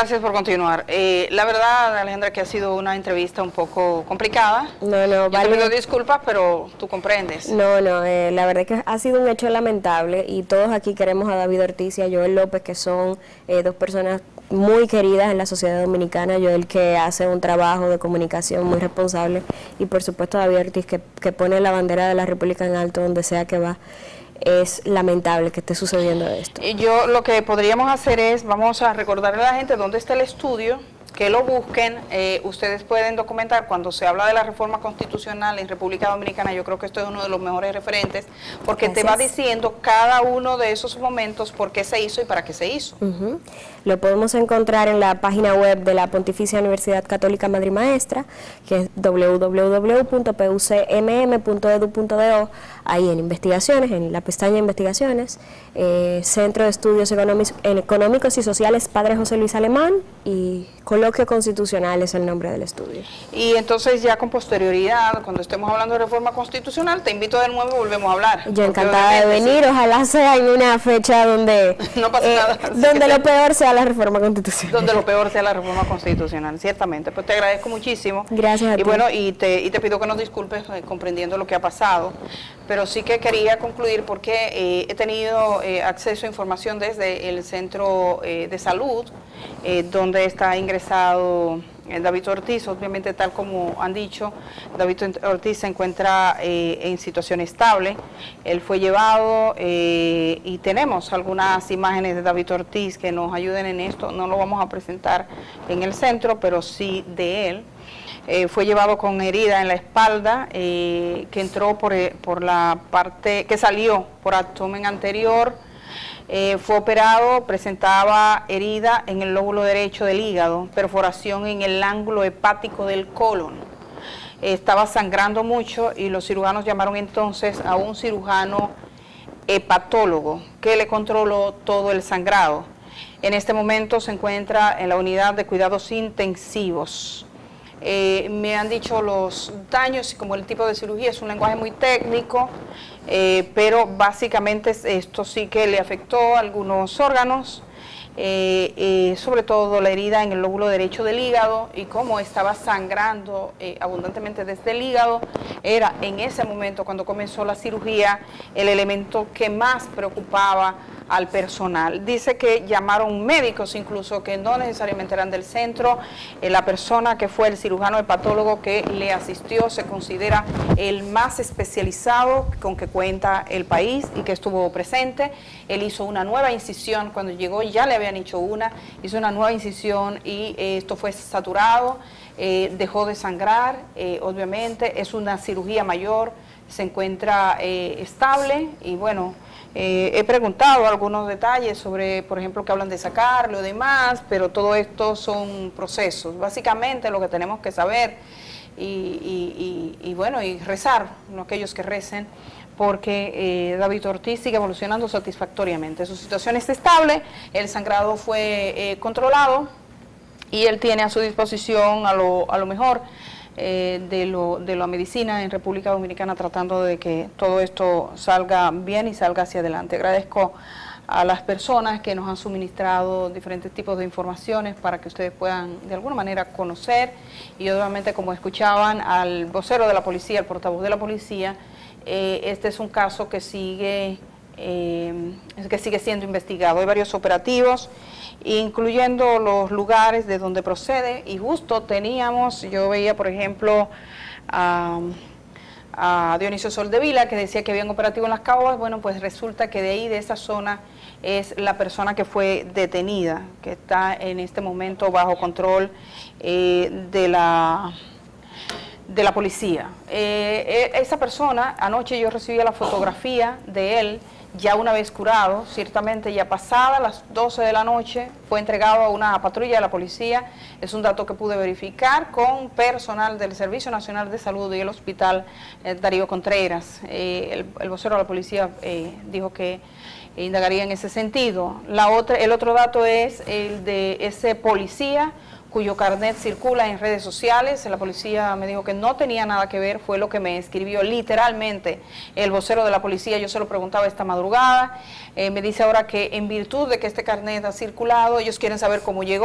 Gracias por continuar. La verdad, Alejandra, que ha sido una entrevista un poco complicada. Yo te pido disculpas, pero tú comprendes. La verdad es que ha sido un hecho lamentable y todos aquí queremos a David Ortiz y a Joel López, que son dos personas muy queridas en la sociedad dominicana. Joel, que hace un trabajo de comunicación muy responsable, y por supuesto David Ortiz, que pone la bandera de la República en alto donde sea que va. Es lamentable que esté sucediendo esto. Y yo lo que podríamos hacer es, vamos a recordarle a la gente dónde está el estudio, que lo busquen. Ustedes pueden documentar cuando se habla de la reforma constitucional en República Dominicana. Yo creo que esto es uno de los mejores referentes, porque te va diciendo cada uno de esos momentos por qué se hizo y para qué se hizo. Lo podemos encontrar en la página web de la Pontificia Universidad Católica Madre y Maestra, que es www.pucmm.edu.do. Ahí en investigaciones, en la pestaña investigaciones, Centro de Estudios Económicos y Sociales Padre José Luis Alemán, y Coloquio Constitucional es el nombre del estudio. Y entonces ya con posterioridad, cuando estemos hablando de reforma constitucional, te invito de nuevo y volvemos a hablar. Yo encantada de venir, sí. Ojalá sea en una fecha donde no pase nada. Donde lo peor sea la reforma constitucional. Donde lo peor sea la reforma constitucional, ciertamente. Pues te agradezco muchísimo. Gracias a ti. Y bueno, y te pido que nos disculpes comprendiendo lo que ha pasado, pero sí que quería concluir porque he tenido acceso a información desde el centro de salud, donde está ingresado David Ortiz. Obviamente, tal como han dicho, David Ortiz se encuentra en situación estable. Él fue llevado y tenemos algunas imágenes de David Ortiz que nos ayuden en esto. No lo vamos a presentar en el centro, pero sí de él. Fue llevado con herida en la espalda, que entró por la parte, que salió por abdomen anterior. Fue operado, presentaba herida en el lóbulo derecho del hígado, perforación en el ángulo hepático del colon. Estaba sangrando mucho y los cirujanos llamaron entonces a un cirujano hepatólogo que le controló todo el sangrado. En este momento se encuentra en la unidad de cuidados intensivos. Me han dicho los daños, como el tipo de cirugía es un lenguaje muy técnico, pero básicamente esto sí que le afectó a algunos órganos, sobre todo la herida en el lóbulo derecho del hígado, y como estaba sangrando abundantemente desde el hígado, era en ese momento, cuando comenzó la cirugía, el elemento que más preocupaba al personal. Dice que llamaron médicos incluso que no necesariamente eran del centro. La persona que fue el cirujano hepatólogo que le asistió se considera el más especializado con que cuenta el país y que estuvo presente. Él hizo una nueva incisión, cuando llegó ya le habían hecho hizo una nueva incisión y esto fue saturado, dejó de sangrar, obviamente es una cirugía mayor, se encuentra estable y bueno, he preguntado algunos detalles sobre, por ejemplo, que hablan de sacarlo y demás, pero todo esto son procesos. Básicamente lo que tenemos que saber y bueno, y rezar, no aquellos que recen, porque David Ortiz sigue evolucionando satisfactoriamente. Su situación está estable, el sangrado fue controlado y él tiene a su disposición a lo mejor de la medicina en República Dominicana, tratando de que todo esto salga bien y salga hacia adelante. Agradezco a las personas que nos han suministrado diferentes tipos de informaciones para que ustedes puedan de alguna manera conocer, y obviamente, como escuchaban al vocero de la policía, el portavoz de la policía, este es un caso que sigue siendo investigado. Hay varios operativos, incluyendo los lugares de donde procede, y justo yo veía, por ejemplo, a Dionisio Soldevila, que decía que había un operativo en Las Caobas. Bueno, pues resulta que de ahí, de esa zona, es la persona que fue detenida, que está en este momento bajo control de la policía. Esa persona, anoche yo recibí la fotografía de él, ya una vez curado, ciertamente ya pasada las 12 de la noche, fue entregado a una patrulla de la policía. Es un dato que pude verificar con personal del Servicio Nacional de Salud y el Hospital Darío Contreras. El vocero de la policía dijo que indagaría en ese sentido. El otro dato es el de ese policía cuyo carnet circula en redes sociales. La policía me dijo que no tenía nada que ver, fue lo que me escribió literalmente el vocero de la policía. Yo se lo preguntaba esta madrugada, me dice ahora que en virtud de que este carnet ha circulado, ellos quieren saber cómo llegó,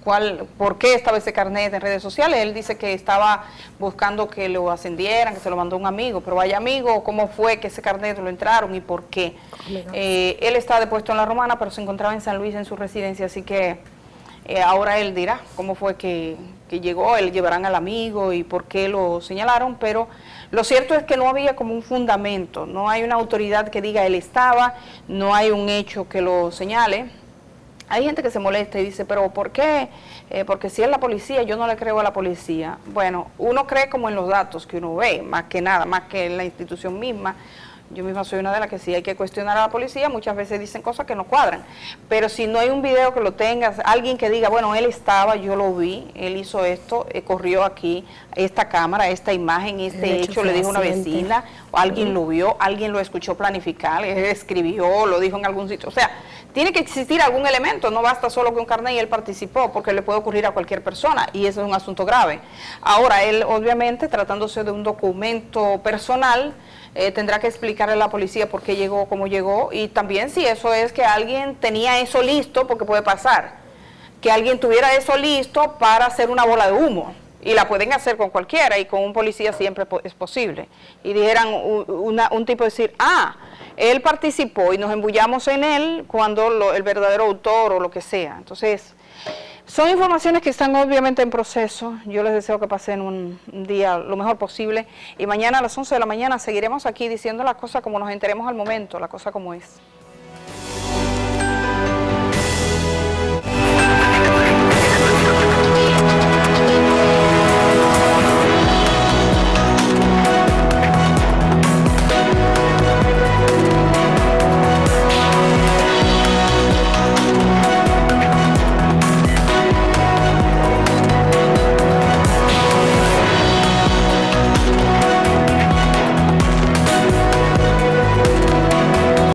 por qué estaba ese carnet en redes sociales. Él dice que estaba buscando que lo ascendieran, que se lo mandó un amigo, pero vaya amigo, ¿cómo fue que ese carnet lo entraron y por qué? Él está depuesto en La Romana, pero se encontraba en San Luis en su residencia, así que ahora él dirá cómo fue que llegó, él llevarán al amigo y por qué lo señalaron, pero lo cierto es que no había como un fundamento, no hay una autoridad que diga él estaba, no hay un hecho que lo señale. Hay gente que se molesta y dice, pero ¿por qué? Porque si es la policía, yo no le creo a la policía. Bueno, uno cree como en los datos que uno ve, más que nada, más que en la institución misma. Yo misma soy una de las que sí hay que cuestionar a la policía, muchas veces dicen cosas que no cuadran, pero si no hay un video que lo tengas, alguien que diga, bueno, él estaba, yo lo vi, él hizo esto, corrió aquí, esta cámara, esta imagen, este hecho, le dijo una vecina, o alguien lo vio, alguien lo escuchó planificar, él escribió, lo dijo en algún sitio, o sea, tiene que existir algún elemento, no basta solo que un carnet y él participó, porque le puede ocurrir a cualquier persona, y eso es un asunto grave. Ahora, él obviamente, tratándose de un documento personal, tendrá que explicarle a la policía por qué llegó, cómo llegó, y también si eso es que alguien tenía eso listo, porque puede pasar, que alguien tuviera eso listo para hacer una bola de humo, y la pueden hacer con cualquiera, y con un policía siempre es posible, y dijeran un tipo decir, él participó y nos embullamos en él cuando el verdadero autor o lo que sea. Entonces, son informaciones que están obviamente en proceso. Yo les deseo que pasen un día lo mejor posible y mañana a las 11 de la mañana seguiremos aquí diciendo las cosas como nos enteremos al momento, la cosa como es.